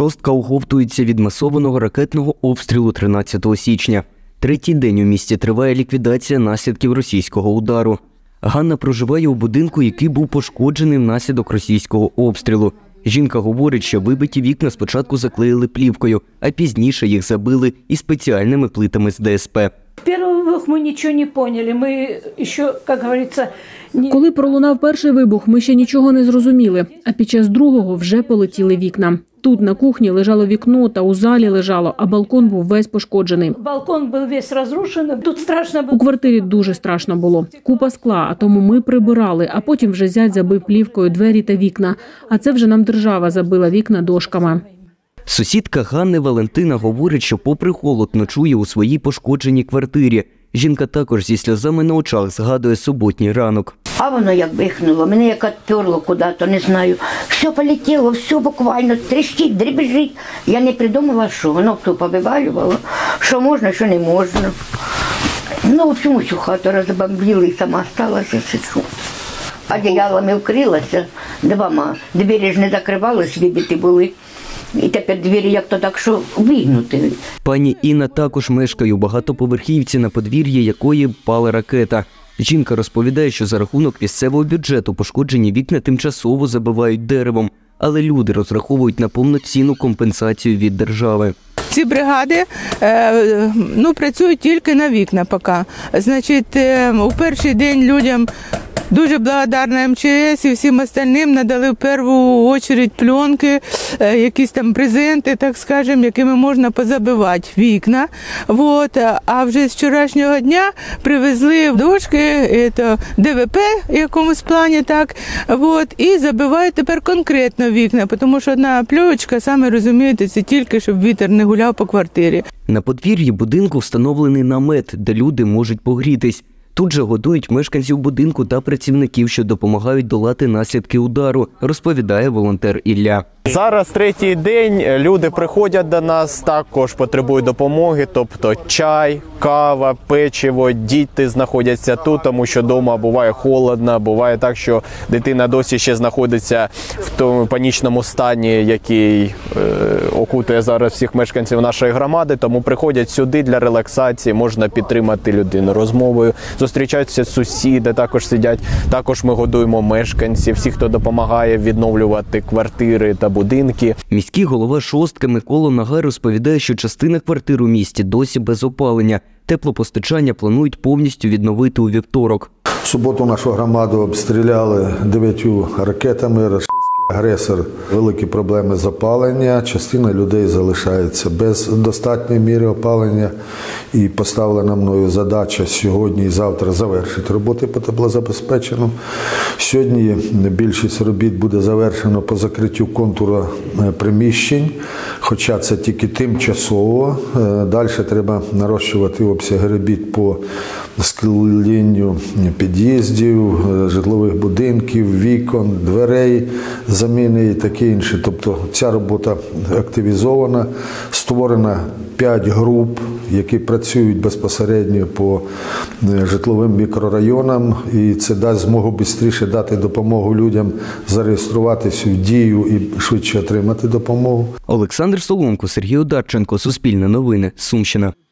Шостка оговтується від масованого ракетного обстрілу 13 січня. Третій день у місті триває ліквідація наслідків російського удару. Ганна проживає у будинку, який був пошкоджений внаслідок російського обстрілу. Жінка говорить, що вибиті вікна спочатку заклеїли плівкою, а пізніше їх забили і спеціальними плитами з ДСП. Во-первых, ми нічого не поняли. Ми ще, як говориться, Коли пролунав перший вибух, ми ще нічого не зрозуміли, а під час другого вже полетіли вікна. Тут на кухні лежало вікно та у залі лежало, а балкон був весь пошкоджений. Балкон був весь розрушений, тут страшно було. У квартирі дуже страшно було. Купа скла, а тому ми прибирали, а потім вже зять забив плівкою двері та вікна. А це вже нам держава забила вікна дошками. Сусідка Ганни Валентина говорить, що попри холод ночує у своїй пошкодженій квартирі. Жінка також зі сльозами на очах згадує суботній ранок. А воно як вихнуло, мене як відперло куди-то, не знаю. Все полетіло, все буквально тріщить, дребіжить. Я не придумала, що воно хто повивалювало, що можна, що не можна. Ну, в общем, всю хату розбомбили і сама сталася, сиджу. Одіялами вкрилася двома. Двері ж не закривались, вибиті були. І тепер двері як-то так, що вигнуті. Пані Інна також мешкає у багатоповерхівці, на подвір'ї якої впала ракета. Жінка розповідає, що за рахунок місцевого бюджету пошкоджені вікна тимчасово забивають деревом, але люди розраховують на повноцінну компенсацію від держави. Ці бригади працюють тільки на вікна поки. Значить, у перший день людям дуже благодарна МЧС і всім остальним надали в першу чергу пленки, якісь там презенти, так скажемо, якими можна позабивати вікна. А вже з вчорашнього дня привезли дошки, ДВП в якомусь плані, так, і забивають тепер конкретно вікна, тому що одна плівочка, саме розумієте, це тільки, щоб вітер не гуляв по квартирі. На подвір'ї будинку встановлений намет, де люди можуть погрітись. Тут же годують мешканців будинку та працівників, що допомагають долати наслідки удару, розповідає волонтер Ілля. Зараз третій день, люди приходять до нас, також потребують допомоги, тобто чай, кава, печиво, діти знаходяться тут, тому що вдома буває холодно, буває так, що дитина досі ще знаходиться в тому панічному стані, який окутує зараз всіх мешканців нашої громади, тому приходять сюди для релаксації, можна підтримати людину розмовою, зустрічаються сусіди, також сидять, також ми годуємо мешканців, всіх, хто допомагає відновлювати квартири та будинки. Міський голова Шостки Микола Нагай розповідає, що частина квартир у місті досі без опалення. Теплопостачання планують повністю відновити у вівторок. В суботу нашу громаду обстріляли 9 ракетами. Російський агресор, великі проблеми з опалення. Частина людей залишається без достатньої міри опалення. І поставлена мною задача сьогодні і завтра завершити роботи по теплозабезпеченню. Сьогодні більшість робіт буде завершено по закриттю контуру приміщень, хоча це тільки тимчасово. Далі треба нарощувати обсяги робіт по скленню під'їздів, житлових будинків, вікон, дверей, заміни і таке інше. Тобто ця робота активізована, створено 5 груп, які працюють безпосередньо по житловим мікрорайонам, і це дасть змогу швидше дати допомогу людям зареєструватися в дію і швидше отримати допомогу. Олександр Соломко, Сергій Одарченко, Суспільне новини, Сумщина.